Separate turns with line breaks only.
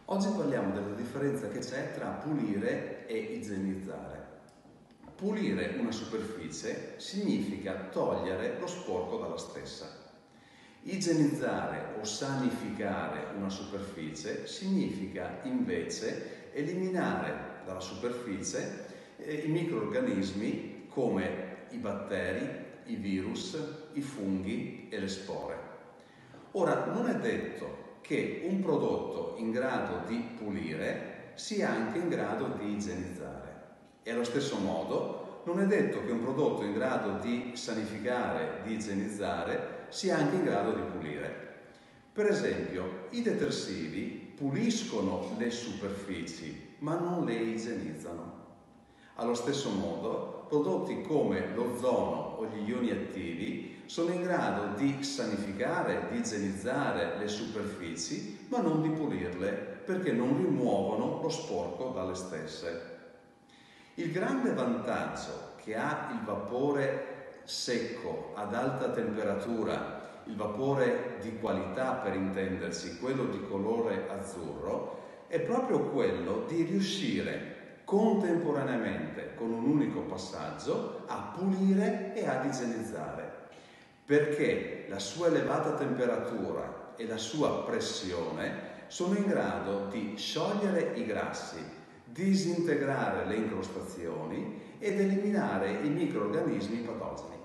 Oggi parliamo della differenza che c'è tra pulire e igienizzare. Pulire una superficie significa togliere lo sporco dalla stessa. Igienizzare o sanificare una superficie significa invece eliminare dalla superficie i microrganismi come i batteri, i virus, i funghi e le spore. Ora, non è detto che un prodotto in grado di pulire sia anche in grado di igienizzare. E allo stesso modo non è detto che un prodotto in grado di sanificare, di igienizzare, sia anche in grado di pulire. Per esempio, i detersivi puliscono le superfici, ma non le igienizzano. Allo stesso modo, prodotti come l'ozono o gli ioni attivi sono in grado di sanificare, di igienizzare le superfici, ma non di pulirle, perché non rimuovono lo sporco dalle stesse. Il grande vantaggio che ha il vapore secco ad alta temperatura, il vapore di qualità per intendersi, quello di colore azzurro, è proprio quello di riuscire contemporaneamente, con un unico passaggio, a pulire e ad igienizzare, perché la sua elevata temperatura e la sua pressione sono in grado di sciogliere i grassi, disintegrare le incrostazioni ed eliminare i microrganismi patogeni.